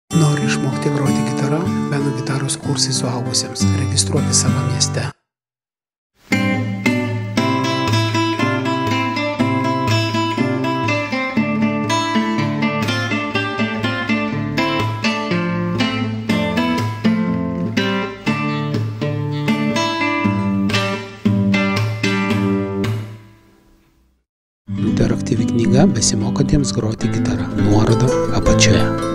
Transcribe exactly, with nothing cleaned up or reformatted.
Nori išmokti groti gitara? Beno gitaros kursai suaugusiems. Registruoti savo mieste. Interaktyvi knyga besimokantiems groti gitarą. Nuoroda apačioje.